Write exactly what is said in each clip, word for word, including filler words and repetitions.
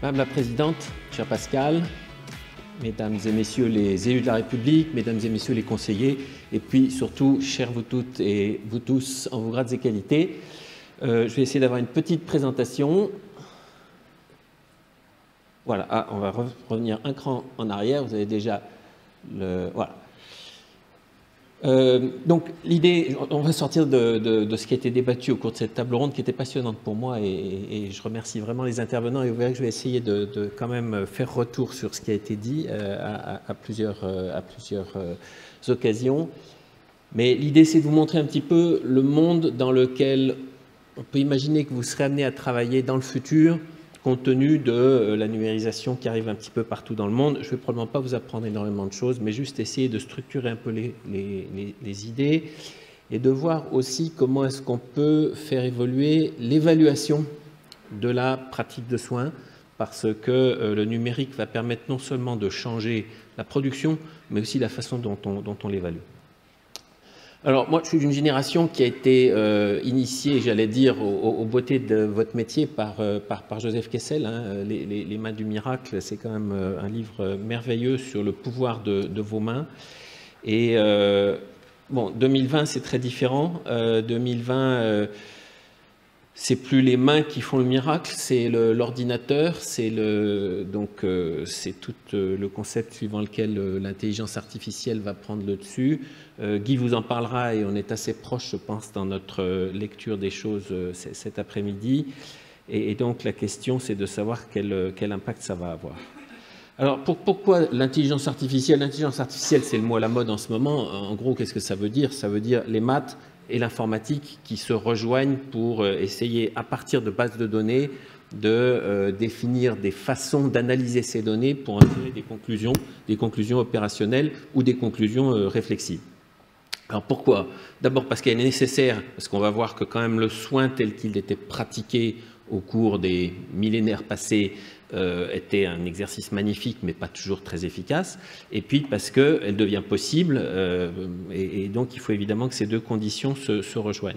Madame la Présidente, cher Pascal, Mesdames et Messieurs les élus de la République, Mesdames et Messieurs les conseillers, et puis surtout, chers vous toutes et vous tous, en vos grades et qualités, euh, je vais essayer d'avoir une petite présentation. Voilà, ah, on va revenir un cran en arrière, vous avez déjà le... Voilà. Euh, donc l'idée, on va sortir de, de, de ce qui a été débattu au cours de cette table ronde qui était passionnante pour moi et, et, et je remercie vraiment les intervenants et vous verrez que je vais essayer de, de quand même faire retour sur ce qui a été dit euh, à, à plusieurs, euh, à plusieurs euh, occasions. Mais l'idée c'est de vous montrer un petit peu le monde dans lequel on peut imaginer que vous serez amené à travailler dans le futur compte tenu de la numérisation qui arrive un petit peu partout dans le monde. Je ne vais probablement pas vous apprendre énormément de choses, mais juste essayer de structurer un peu les, les, les, les idées et de voir aussi comment est-ce qu'on peut faire évoluer l'évaluation de la pratique de soins, parce que euh, le numérique va permettre non seulement de changer la production, mais aussi la façon dont on, dont on l'évalue. Alors, moi, je suis d'une génération qui a été euh, initiée, j'allais dire, aux, aux beautés de votre métier par, euh, par, par Joseph Kessel. Hein. Les, les, les mains du miracle, c'est quand même euh, un livre merveilleux sur le pouvoir de, de vos mains. Et, euh, bon, deux mille vingt, c'est très différent. Euh, deux mille vingt, euh, c'est plus les mains qui font le miracle, c'est l'ordinateur, c'est le, donc euh, c'est tout euh, le concept suivant lequel euh, l'intelligence artificielle va prendre le dessus. Euh, Guy vous en parlera et on est assez proche, je pense, dans notre euh, lecture des choses euh, cet après-midi. Et, et donc la question, c'est de savoir quel, quel impact ça va avoir. Alors pour, pourquoi l'intelligence artificielle? L'intelligence artificielle, c'est le mot à la mode en ce moment. En gros, qu'est-ce que ça veut dire? Ça veut dire les maths et l'informatique qui se rejoignent pour essayer, à partir de bases de données, de euh, définir des façons d'analyser ces données pour en tirer des conclusions, des conclusions opérationnelles ou des conclusions euh, réflexives. Alors pourquoi? D'abord parce qu'elle est nécessaire, parce qu'on va voir que quand même le soin tel qu'il était pratiqué au cours des millénaires passés euh, était un exercice magnifique, mais pas toujours très efficace. Et puis parce qu'elle devient possible, euh, et, et donc il faut évidemment que ces deux conditions se, se rejoignent.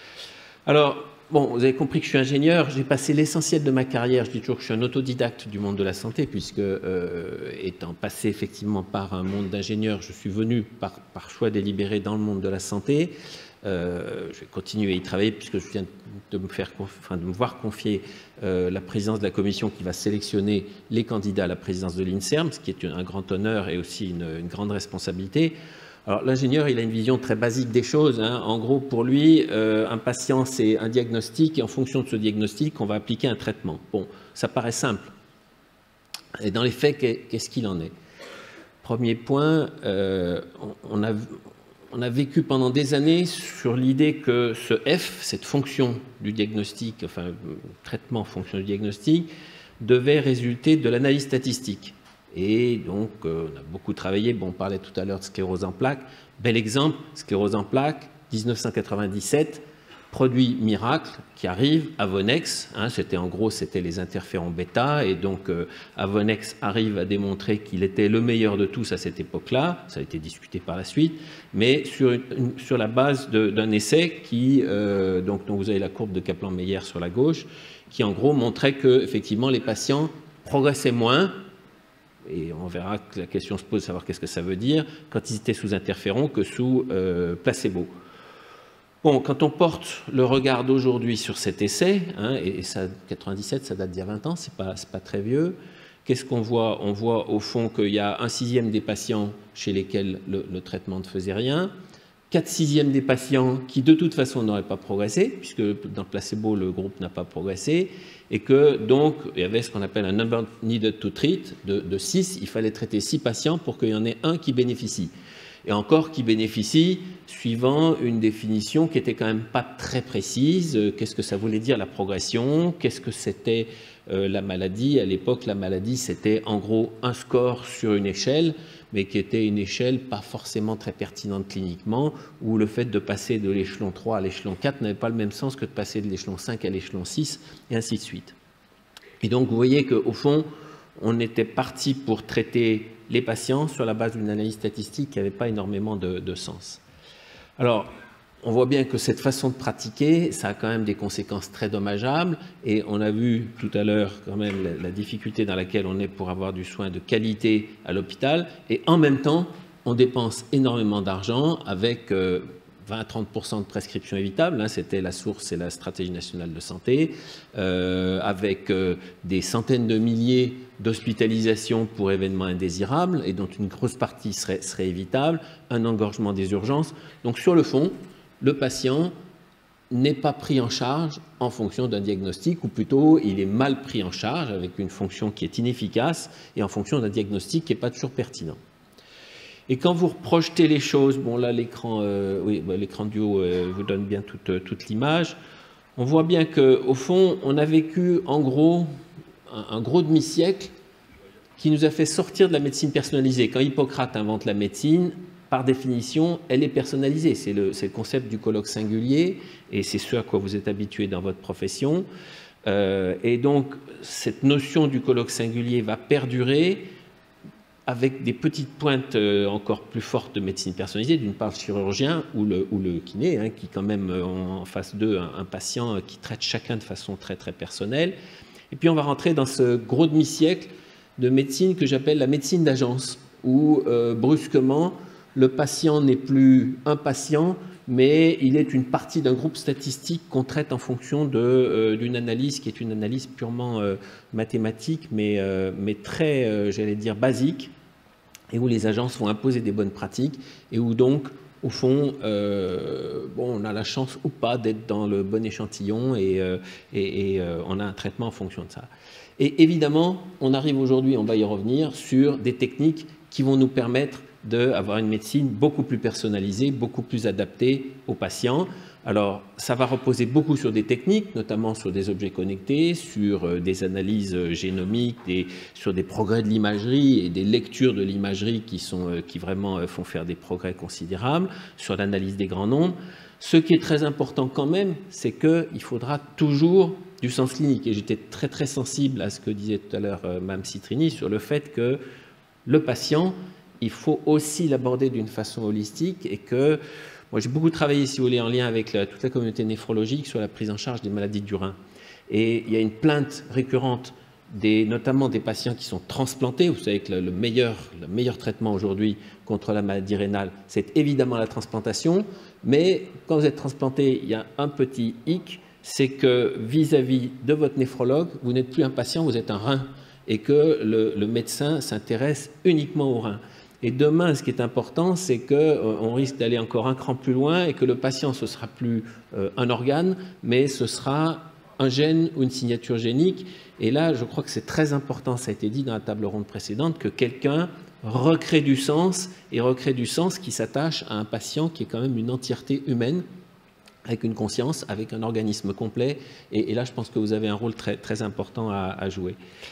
Alors, bon, vous avez compris que je suis ingénieur, j'ai passé l'essentiel de ma carrière, je dis toujours que je suis un autodidacte du monde de la santé, puisque euh, étant passé effectivement par un monde d'ingénieur, je suis venu par, par choix délibéré dans le monde de la santé. Euh, je vais continuer à y travailler puisque je viens de me, faire, enfin, de me voir confier euh, la présidence de la commission qui va sélectionner les candidats à la présidence de l'INSERM, ce qui est un grand honneur et aussi une, une grande responsabilité. Alors l'ingénieur, il a une vision très basique des choses. Hein. En gros, pour lui, euh, un patient, c'est un diagnostic et en fonction de ce diagnostic, on va appliquer un traitement. Bon, ça paraît simple. Et dans les faits, qu'est-ce qu'il en est? Premier point, euh, on, on a... On a vécu pendant des années sur l'idée que ce F, cette fonction du diagnostic, enfin, traitement fonction du diagnostic, devait résulter de l'analyse statistique. Et donc, euh, on a beaucoup travaillé, bon, on parlait tout à l'heure de sclérose en plaques. Bel exemple, sclérose en plaques, mille neuf cent quatre-vingt-dix-sept, produit miracle qui arrive, Avonex, hein, c'était en gros, c'était les interférons bêta, et donc euh, Avonex arrive à démontrer qu'il était le meilleur de tous à cette époque-là, ça a été discuté par la suite, mais sur, une, sur la base d'un essai qui, euh, donc, donc vous avez la courbe de Kaplan-Meier sur la gauche, qui en gros montrait que effectivement les patients progressaient moins, et on verra que la question se pose de savoir qu'est-ce que ça veut dire, quand ils étaient sous interférons que sous euh, placebo. Bon, quand on porte le regard d'aujourd'hui sur cet essai, hein, et ça, quatre-vingt-dix-sept, ça date d'il y a vingt ans, c'est pas, c'est pas très vieux, qu'est-ce qu'on voit? On voit au fond qu'il y a un sixième des patients chez lesquels le, le traitement ne faisait rien, quatre sixièmes des patients qui de toute façon n'auraient pas progressé, puisque dans le placebo, le groupe n'a pas progressé, et que donc il y avait ce qu'on appelle un number needed to treat de, de six, il fallait traiter six patients pour qu'il y en ait un qui bénéficie. Et encore qui bénéficie suivant une définition qui était quand même pas très précise. Qu'est-ce que ça voulait dire la progression? Qu'est-ce que c'était euh, la maladie? À l'époque, la maladie, c'était en gros un score sur une échelle, mais qui était une échelle pas forcément très pertinente cliniquement, où le fait de passer de l'échelon trois à l'échelon quatre n'avait pas le même sens que de passer de l'échelon cinq à l'échelon six, et ainsi de suite. Et donc, vous voyez qu'au fond, on était parti pour traiter les patients sur la base d'une analyse statistique qui n'avait pas énormément de, de sens. Alors, on voit bien que cette façon de pratiquer, ça a quand même des conséquences très dommageables, et on a vu tout à l'heure quand même la, la difficulté dans laquelle on est pour avoir du soin de qualité à l'hôpital, et en même temps, on dépense énormément d'argent avec euh, vingt à trente pour cent de prescriptions évitables, hein, c'était la source et la stratégie nationale de santé, euh, avec euh, des centaines de milliers d'hospitalisations pour événements indésirables, et dont une grosse partie serait, serait évitable, un engorgement des urgences. Donc sur le fond, le patient n'est pas pris en charge en fonction d'un diagnostic, ou plutôt il est mal pris en charge avec une fonction qui est inefficace et en fonction d'un diagnostic qui n'est pas toujours pertinent. Et quand vous projetez les choses, bon là l'écran euh, oui, bah, l'écran du haut euh, vous donne bien toute, toute l'image, on voit bien qu'au fond on a vécu en gros un, un gros demi-siècle qui nous a fait sortir de la médecine personnalisée. Quand Hippocrate invente la médecine, par définition, elle est personnalisée. C'est le, le concept du colloque singulier, et c'est ce à quoi vous êtes habitué dans votre profession. Euh, et donc, cette notion du colloque singulier va perdurer avec des petites pointes euh, encore plus fortes de médecine personnalisée, d'une part le chirurgien ou le, ou le kiné, hein, qui quand même ont en face d'eux un, un patient qui traite chacun de façon très très personnelle. Et puis on va rentrer dans ce gros demi-siècle de médecine que j'appelle la médecine d'agence, où euh, brusquement, le patient n'est plus un patient, mais il est une partie d'un groupe statistique qu'on traite en fonction de, euh, d'une analyse qui est une analyse purement euh, mathématique, mais, euh, mais très, euh, j'allais dire, basique, et où les agences vont imposer des bonnes pratiques, et où donc, au fond, euh, bon, on a la chance ou pas d'être dans le bon échantillon, et, euh, et, et euh, on a un traitement en fonction de ça. Et évidemment, on arrive aujourd'hui, on va y revenir, sur des techniques qui vont nous permettre d'avoir une médecine beaucoup plus personnalisée, beaucoup plus adaptée aux patients. Alors, ça va reposer beaucoup sur des techniques, notamment sur des objets connectés, sur des analyses génomiques, des, sur des progrès de l'imagerie et des lectures de l'imagerie qui, sont, qui vraiment font faire des progrès considérables, sur l'analyse des grands nombres. Ce qui est très important quand même, c'est qu'il faudra toujours du sens clinique. Et j'étais très très sensible à ce que disait tout à l'heure euh, Mme Citrini sur le fait que le patient, il faut aussi l'aborder d'une façon holistique, et que moi j'ai beaucoup travaillé, si vous voulez, en lien avec la, toute la communauté néphrologique sur la prise en charge des maladies du rein. Et il y a une plainte récurrente, des, notamment des patients qui sont transplantés. Vous savez que le, le, meilleur, le meilleur traitement aujourd'hui contre la maladie rénale, c'est évidemment la transplantation. Mais quand vous êtes transplanté, il y a un petit hic, c'est que vis-à-vis de votre néphrologue, vous n'êtes plus un patient, vous êtes un rein, et que le, le médecin s'intéresse uniquement au rein. Et demain, ce qui est important, c'est qu'on euh, risque d'aller encore un cran plus loin, et que le patient, ce ne sera plus euh, un organe, mais ce sera un gène ou une signature génique. Et là, je crois que c'est très important, ça a été dit dans la table ronde précédente, que quelqu'un recrée du sens, et recrée du sens qui s'attache à un patient qui est quand même une entièreté humaine, avec une conscience, avec un organisme complet. Et, et là, je pense que vous avez un rôle très, très important à, à jouer.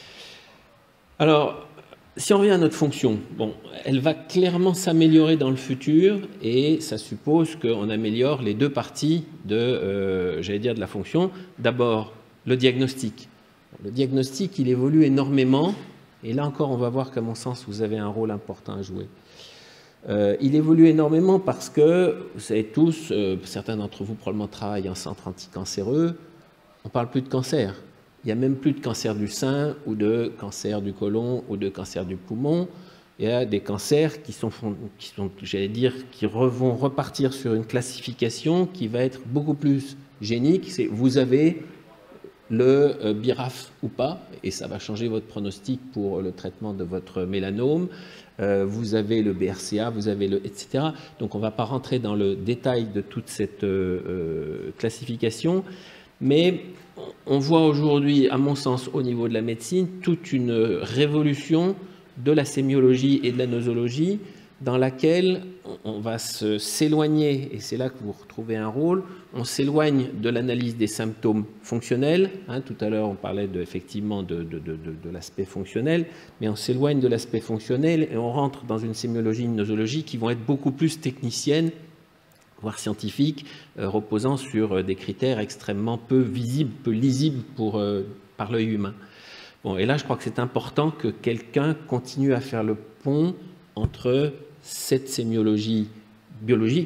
Alors, si on revient à notre fonction, bon, elle va clairement s'améliorer dans le futur, et ça suppose qu'on améliore les deux parties de, euh, j'allais dire, de la fonction. D'abord, le diagnostic. Le diagnostic, il évolue énormément, et là encore, on va voir qu'à mon sens, vous avez un rôle important à jouer. Euh, il évolue énormément parce que, vous savez tous, euh, certains d'entre vous probablement travaillent en centre anticancéreux, on ne parle plus de cancer. Il n'y a même plus de cancer du sein, ou de cancer du côlon, ou de cancer du poumon. Il y a des cancers qui sont, qui sont j'allais dire, qui vont repartir sur une classification qui va être beaucoup plus génique. C'est vous avez le euh, B R A F ou pas, et ça va changer votre pronostic pour le traitement de votre mélanome. Euh, vous avez le B R C A, vous avez le et cetera. Donc on ne va pas rentrer dans le détail de toute cette euh, euh, classification, mais on voit aujourd'hui, à mon sens, au niveau de la médecine, toute une révolution de la sémiologie et de la nosologie, dans laquelle on va s'éloigner, et c'est là que vous retrouvez un rôle, on s'éloigne de l'analyse des symptômes fonctionnels. Hein, tout à l'heure, on parlait de, effectivement de, de, de, de l'aspect fonctionnel, mais on s'éloigne de l'aspect fonctionnel et on rentre dans une sémiologie, une nosologie qui vont être beaucoup plus techniciennes, voire scientifiques, euh, reposant sur euh, des critères extrêmement peu visibles, peu lisibles pour, euh, par l'œil humain. Bon, et là, je crois que c'est important que quelqu'un continue à faire le pont entre cette sémiologie biologique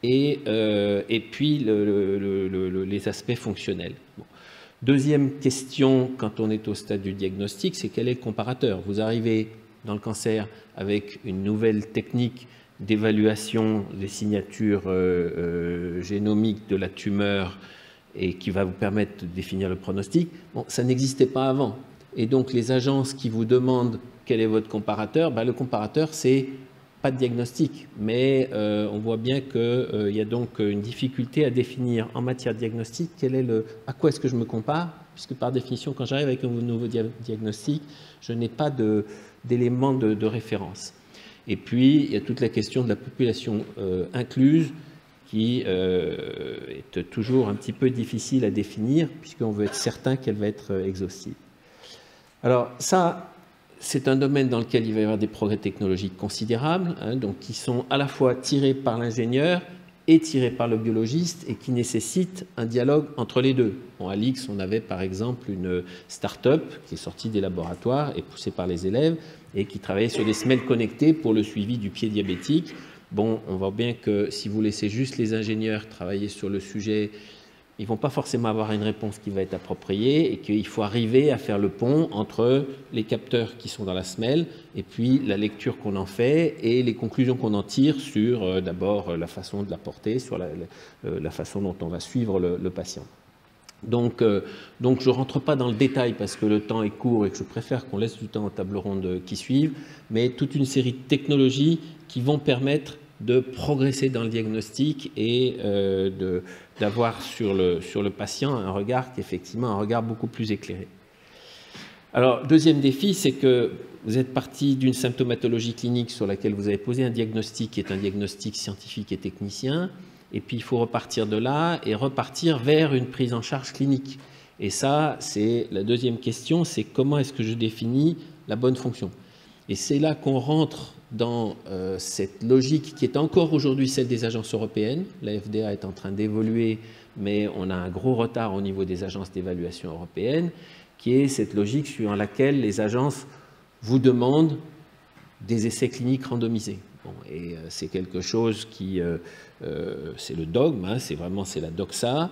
et, euh, et puis le, le, le, le, les aspects fonctionnels. Bon. Deuxième question, quand on est au stade du diagnostic, c'est quel est le comparateur? Vous arrivez dans le cancer avec une nouvelle technique d'évaluation des signatures euh, euh, génomiques de la tumeur et qui va vous permettre de définir le pronostic. Bon, ça n'existait pas avant. Et donc, les agences qui vous demandent quel est votre comparateur, ben, le comparateur, c'est pas de diagnostic, mais euh, on voit bien qu'il euh, y a donc une difficulté à définir en matière de diagnostic quel est le, à quoi est-ce que je me compare, puisque par définition, quand j'arrive avec un nouveau dia diagnostic, je n'ai pas d'éléments de, de, de référence. Et puis, il y a toute la question de la population euh, incluse, qui euh, est toujours un petit peu difficile à définir, puisqu'on veut être certain qu'elle va être exhaustive. Alors ça, c'est un domaine dans lequel il va y avoir des progrès technologiques considérables, hein, donc qui sont à la fois tirés par l'ingénieur et tirés par le biologiste et qui nécessitent un dialogue entre les deux. Bon, à l'I X, on avait par exemple une start-up qui est sortie des laboratoires et poussée par les élèves et qui travaillait sur des semelles connectées pour le suivi du pied diabétique. Bon, on voit bien que si vous laissez juste les ingénieurs travailler sur le sujet, ils ne vont pas forcément avoir une réponse qui va être appropriée et qu'il faut arriver à faire le pont entre les capteurs qui sont dans la semelle et puis la lecture qu'on en fait et les conclusions qu'on en tire sur euh, d'abord la façon de la porter, sur la, la, la façon dont on va suivre le, le patient. Donc, euh, donc je ne rentre pas dans le détail parce que le temps est court et que je préfère qu'on laisse du temps aux tables rondes qui suivent, mais toute une série de technologies qui vont permettre de progresser dans le diagnostic et euh, d'avoir sur le, sur le patient un regard qui est effectivement un regard beaucoup plus éclairé. Alors, deuxième défi, c'est que vous êtes parti d'une symptomatologie clinique sur laquelle vous avez posé un diagnostic qui est un diagnostic scientifique et technicien, et puis il faut repartir de là et repartir vers une prise en charge clinique. Et ça, c'est la deuxième question, c'est comment est-ce que je définis la bonne fonction? Et c'est là qu'on rentre dans euh, cette logique qui est encore aujourd'hui celle des agences européennes. La F D A est en train d'évoluer, mais on a un gros retard au niveau des agences d'évaluation européennes, qui est cette logique suivant laquelle les agences vous demandent des essais cliniques randomisés. Bon, et euh, c'est quelque chose qui, euh, euh, c'est le dogme, hein, c'est vraiment c'est la doxa.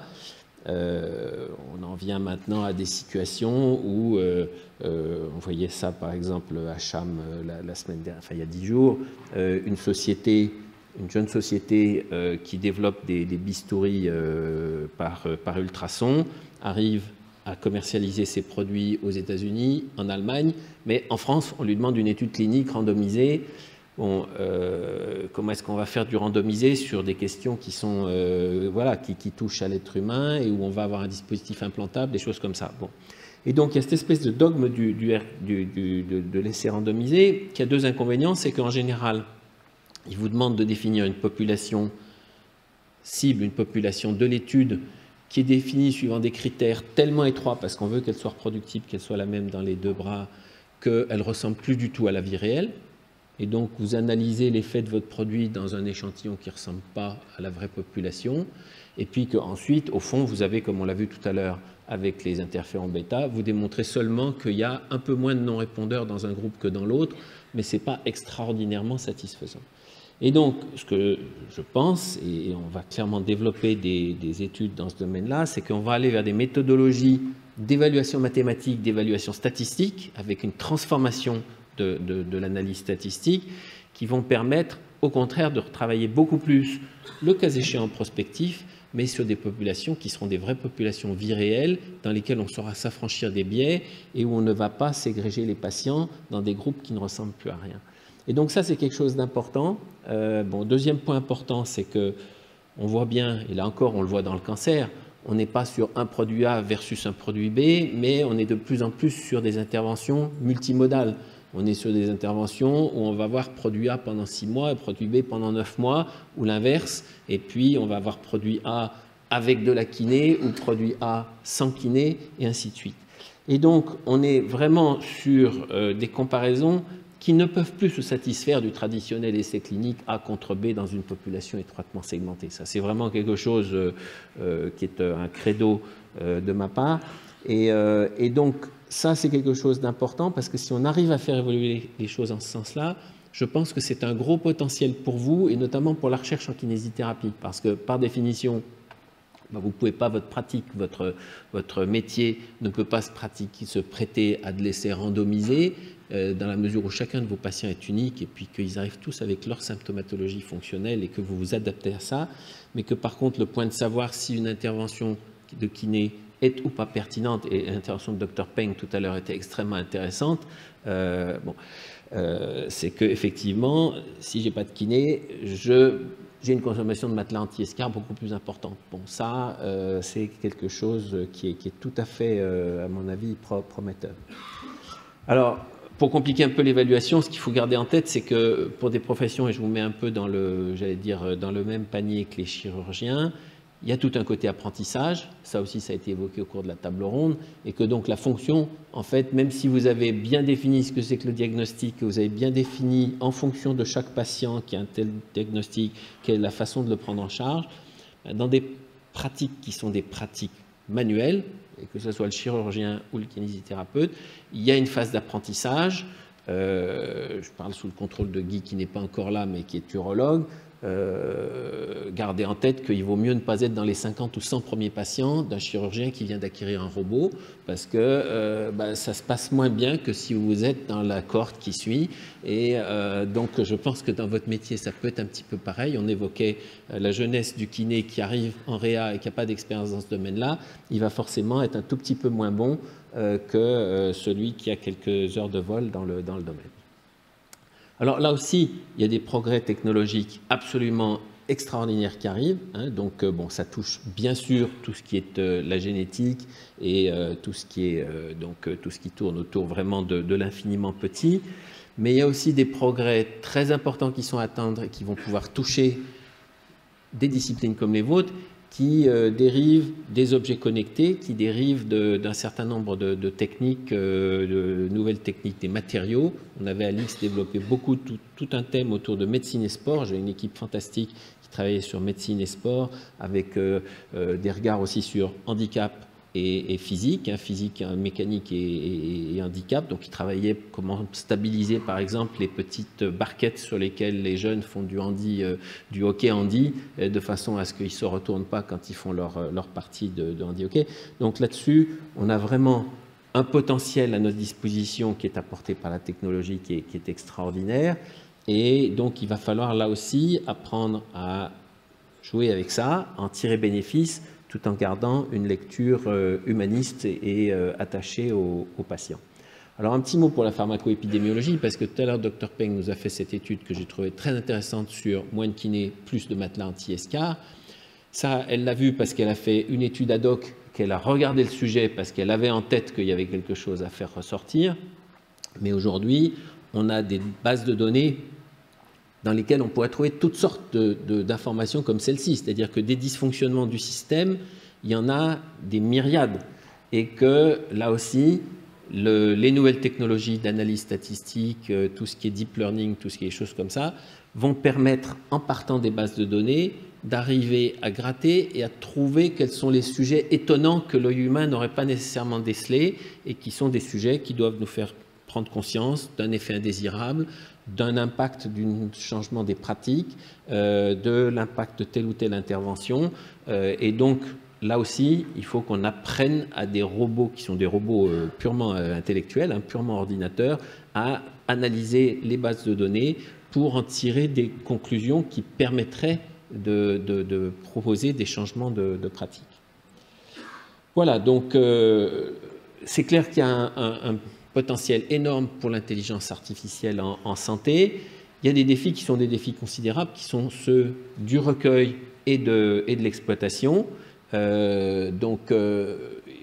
Euh, on en vient maintenant à des situations où, euh, euh, on voyait ça par exemple à Cham euh, la, la semaine dernière, enfin il y a dix jours, euh, une société, une jeune société euh, qui développe des, des bistouris euh, par, euh, par ultrasons, arrive à commercialiser ses produits aux États-Unis, en Allemagne, mais en France, on lui demande une étude clinique randomisée. Bon, euh, comment est-ce qu'on va faire du randomisé sur des questions qui sont, euh, voilà, qui, qui touchent à l'être humain et où on va avoir un dispositif implantable, des choses comme ça. Bon. Et donc, il y a cette espèce de dogme du, du, du, du, de, de l'essai randomisé qui a deux inconvénients, c'est qu'en général, il vous demande de définir une population cible, une population de l'étude qui est définie suivant des critères tellement étroits, parce qu'on veut qu'elle soit reproductible, qu'elle soit la même dans les deux bras, qu'elle ne ressemble plus du tout à la vie réelle. Et donc, vous analysez l'effet de votre produit dans un échantillon qui ne ressemble pas à la vraie population, et puis qu'ensuite, au fond, vous avez, comme on l'a vu tout à l'heure avec les interférons bêta, vous démontrez seulement qu'il y a un peu moins de non-répondeurs dans un groupe que dans l'autre, mais ce n'est pas extraordinairement satisfaisant. Et donc, ce que je pense, et on va clairement développer des, des études dans ce domaine-là, c'est qu'on va aller vers des méthodologies d'évaluation mathématique, d'évaluation statistique, avec une transformation de, de, de l'analyse statistique, qui vont permettre, au contraire, de retravailler beaucoup plus, le cas échéant prospectif, mais sur des populations qui seront des vraies populations vie réelle, dans lesquelles on saura s'affranchir des biais et où on ne va pas ségréger les patients dans des groupes qui ne ressemblent plus à rien. Et donc ça, c'est quelque chose d'important. Euh, bon, deuxième point important, c'est que on voit bien, et là encore, on le voit dans le cancer, on n'est pas sur un produit A versus un produit B, mais on est de plus en plus sur des interventions multimodales. On est sur des interventions où on va voir produit A pendant six mois et produit B pendant neuf mois, ou l'inverse, et puis on va avoir produit A avec de la kiné ou produit A sans kiné, et ainsi de suite. Et donc, on est vraiment sur euh, des comparaisons qui ne peuvent plus se satisfaire du traditionnel essai clinique A contre B dans une population étroitement segmentée. Ça, c'est vraiment quelque chose euh, euh, qui est un credo euh, de ma part. Et, euh, et donc, ça, c'est quelque chose d'important parce que si on arrive à faire évoluer les choses en ce sens-là, je pense que c'est un gros potentiel pour vous, et notamment pour la recherche en kinésithérapie, parce que par définition, ben, vous ne pouvez pas, votre pratique, votre, votre métier ne peut pas se, pratiquer, se prêter à de l'essai randomisé, euh, dans la mesure où chacun de vos patients est unique, et puis qu'ils arrivent tous avec leur symptomatologie fonctionnelle, et que vous vous adaptez à ça, mais que par contre, le point de savoir si une intervention de kiné est ou pas pertinente, et l'intervention de docteur Peng tout à l'heure était extrêmement intéressante, euh, bon, euh, c'est qu'effectivement, si je n'ai pas de kiné, je, j'ai une consommation de matelas anti-escarre beaucoup plus importante. Bon, ça, euh, c'est quelque chose qui est, qui est tout à fait, euh, à mon avis, pro prometteur. Alors, pour compliquer un peu l'évaluation, ce qu'il faut garder en tête, c'est que pour des professions, et je vous mets un peu dans le, j'allais dire, dans le même panier que les chirurgiens, il y a tout un côté apprentissage, ça aussi ça a été évoqué au cours de la table ronde, et que donc la fonction, en fait, même si vous avez bien défini ce que c'est que le diagnostic, que vous avez bien défini en fonction de chaque patient qui a un tel diagnostic, quelle est la façon de le prendre en charge, dans des pratiques qui sont des pratiques manuelles, et que ce soit le chirurgien ou le kinésithérapeute, il y a une phase d'apprentissage, euh, je parle sous le contrôle de Guy qui n'est pas encore là, mais qui est urologue. Euh, gardez en tête qu'il vaut mieux ne pas être dans les cinquante ou cent premiers patients d'un chirurgien qui vient d'acquérir un robot, parce que euh, ben, ça se passe moins bien que si vous êtes dans la cohorte qui suit, et euh, donc je pense que dans votre métier ça peut être un petit peu pareil. On évoquait euh, la jeunesse du kiné qui arrive en réa et qui n'a pas d'expérience dans ce domaine-là, il va forcément être un tout petit peu moins bon euh, que euh, celui qui a quelques heures de vol dans le, dans le domaine. Alors là aussi, il y a des progrès technologiques absolument extraordinaires qui arrivent. Hein, donc, euh, bon, ça touche bien sûr tout ce qui est euh, la génétique et euh, tout ce qui est euh, donc euh, tout ce qui tourne autour vraiment de, de l'infiniment petit. Mais il y a aussi des progrès très importants qui sont à atteindre et qui vont pouvoir toucher des disciplines comme les vôtres, qui euh, dérivent des objets connectés, qui dérivent d'un certain nombre de, de techniques, euh, de nouvelles techniques des matériaux. On avait à l'I X développé beaucoup, tout, tout un thème autour de médecine et sport. J'ai une équipe fantastique qui travaillait sur médecine et sport, avec euh, euh, des regards aussi sur handicap et, et physique, hein, physique, mécanique et, et, et handicap. Donc, ils travaillaient comment stabiliser, par exemple, les petites barquettes sur lesquelles les jeunes font du, handi, euh, du hockey handi, euh, de façon à ce qu'ils ne se retournent pas quand ils font leur, leur partie de, de handi-hockey. Donc, là-dessus, on a vraiment un potentiel à notre disposition qui est apporté par la technologie, qui est, qui est extraordinaire. Et donc, il va falloir, là aussi, apprendre à jouer avec ça, en tirer bénéfice, tout en gardant une lecture euh, humaniste et, et euh, attachée aux, aux patients. Alors un petit mot pour la pharmacoépidémiologie, parce que tout à l'heure, docteur Peng nous a fait cette étude que j'ai trouvée très intéressante sur moins de kiné, plus de matelas anti-escarre. Ça, elle l'a vu parce qu'elle a fait une étude ad hoc, qu'elle a regardé le sujet parce qu'elle avait en tête qu'il y avait quelque chose à faire ressortir. Mais aujourd'hui, on a des bases de données dans lesquelles on pourrait trouver toutes sortes d'informations de, de, comme celle-ci, c'est-à-dire que des dysfonctionnements du système, il y en a des myriades, et que là aussi, le, les nouvelles technologies d'analyse statistique, euh, tout ce qui est deep learning, tout ce qui est des choses comme ça, vont permettre, en partant des bases de données, d'arriver à gratter et à trouver quels sont les sujets étonnants que l'œil humain n'aurait pas nécessairement décelés, et qui sont des sujets qui doivent nous faire prendre conscience d'un effet indésirable, d'un impact d'un changement des pratiques, euh, de l'impact de telle ou telle intervention. Euh, et donc, là aussi, il faut qu'on apprenne à des robots qui sont des robots euh, purement euh, intellectuels, hein, purement ordinateurs, à analyser les bases de données pour en tirer des conclusions qui permettraient de, de, de proposer des changements de, de pratiques. Voilà, donc euh, c'est clair qu'il y a un, un, un potentiel énorme pour l'intelligence artificielle en, en santé. Il y a des défis qui sont des défis considérables, qui sont ceux du recueil et de, et de l'exploitation. Euh, donc, euh,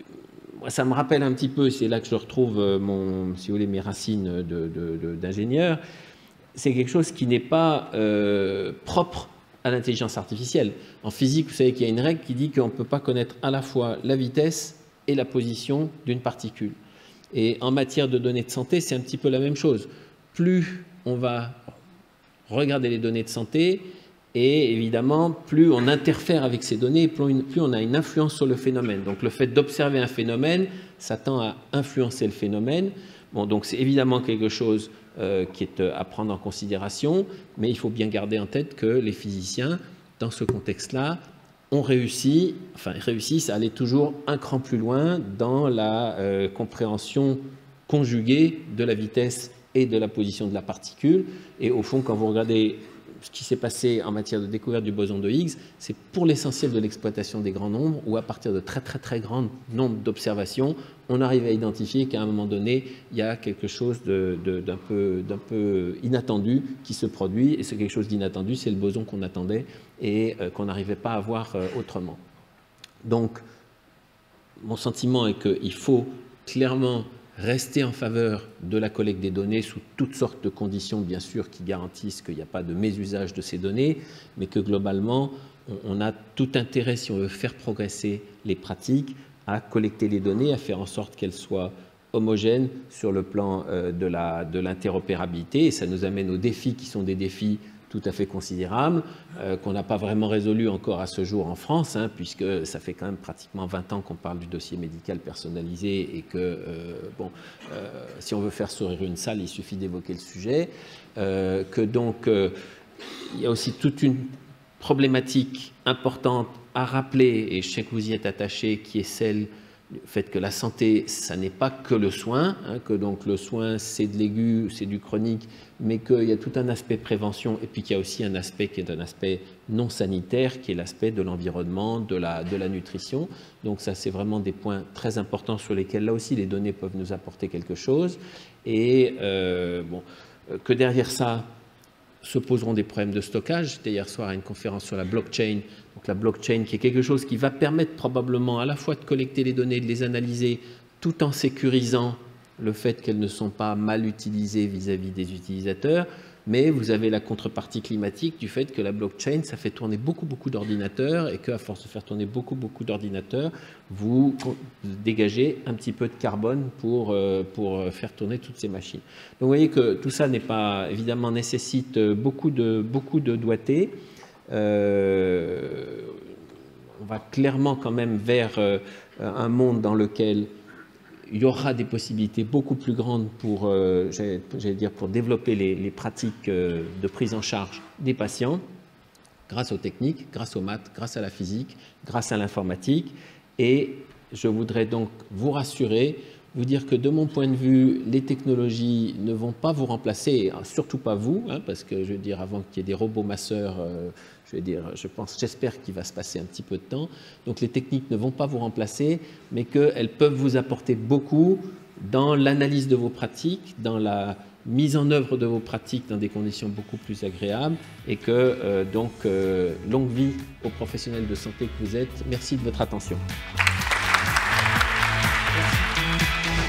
ça me rappelle un petit peu, c'est là que je retrouve mon, si vous voulez, mes racines d'ingénieur. C'est quelque chose qui n'est pas euh, propre à l'intelligence artificielle. En physique, vous savez qu'il y a une règle qui dit qu'on ne peut pas connaître à la fois la vitesse et la position d'une particule. Et en matière de données de santé, c'est un petit peu la même chose. Plus on va regarder les données de santé, et évidemment, plus on interfère avec ces données, plus on a une influence sur le phénomène. Donc le fait d'observer un phénomène, ça tend à influencer le phénomène. Bon, donc c'est évidemment quelque chose euh, qui est à prendre en considération, mais il faut bien garder en tête que les physiciens, dans ce contexte-là, ont réussi, enfin réussissent à aller toujours un cran plus loin dans la euh, compréhension conjuguée de la vitesse et de la position de la particule. Et au fond, quand vous regardez ce qui s'est passé en matière de découverte du boson de Higgs, c'est pour l'essentiel de l'exploitation des grands nombres, où à partir de très très très grands nombres d'observations, on arrive à identifier qu'à un moment donné, il y a quelque chose de, de, d'un peu, d'un peu inattendu qui se produit, et ce quelque chose d'inattendu, c'est le boson qu'on attendait et euh, qu'on n'arrivait pas à voir euh, autrement. Donc, mon sentiment est qu'il faut clairement rester en faveur de la collecte des données sous toutes sortes de conditions, bien sûr, qui garantissent qu'il n'y a pas de mésusage de ces données, mais que globalement, on a tout intérêt, si on veut faire progresser les pratiques, à collecter les données, à faire en sorte qu'elles soient homogènes sur le plan de la, de l'interopérabilité. Et ça nous amène aux défis qui sont des défis tout à fait considérable, euh, qu'on n'a pas vraiment résolu encore à ce jour en France, hein, puisque ça fait quand même pratiquement vingt ans qu'on parle du dossier médical personnalisé et que, euh, bon, euh, si on veut faire sourire une salle, il suffit d'évoquer le sujet, euh, que donc, euh, il y a aussi toute une problématique importante à rappeler, et je sais que vous y êtes attaché, qui est celle du fait que la santé, ça n'est pas que le soin, hein, que donc le soin, c'est de l'aigu, c'est du chronique, mais qu'il y a tout un aspect prévention, et puis qu'il y a aussi un aspect qui est un aspect non sanitaire, qui est l'aspect de l'environnement, de la, de la nutrition. Donc ça, c'est vraiment des points très importants sur lesquels, là aussi, les données peuvent nous apporter quelque chose. Et euh, bon, que derrière ça se poseront des problèmes de stockage. J'étais hier soir à une conférence sur la blockchain. Donc la blockchain qui est quelque chose qui va permettre probablement à la fois de collecter les données, de les analyser, tout en sécurisant le fait qu'elles ne sont pas mal utilisées vis-à-vis des utilisateurs. Mais vous avez la contrepartie climatique du fait que la blockchain, ça fait tourner beaucoup, beaucoup d'ordinateurs et qu'à force de faire tourner beaucoup, beaucoup d'ordinateurs, vous dégagez un petit peu de carbone pour, pour faire tourner toutes ces machines. Donc vous voyez que tout ça n'est pas, évidemment, nécessite beaucoup de, beaucoup de doigté. Euh, on va clairement quand même vers euh, un monde dans lequel il y aura des possibilités beaucoup plus grandes pour, euh, j'allais dire, pour développer les, les pratiques euh, de prise en charge des patients grâce aux techniques, grâce aux maths, grâce à la physique, grâce à l'informatique. Et je voudrais donc vous rassurer, vous dire que de mon point de vue, les technologies ne vont pas vous remplacer, surtout pas vous, hein, parce que je veux dire, avant qu'il y ait des robots masseurs, euh, je veux dire, je pense, j'espère qu'il va se passer un petit peu de temps. Donc les techniques ne vont pas vous remplacer, mais qu'elles peuvent vous apporter beaucoup dans l'analyse de vos pratiques, dans la mise en œuvre de vos pratiques dans des conditions beaucoup plus agréables, et que euh, donc euh, longue vie aux professionnels de santé que vous êtes. Merci de votre attention. Merci.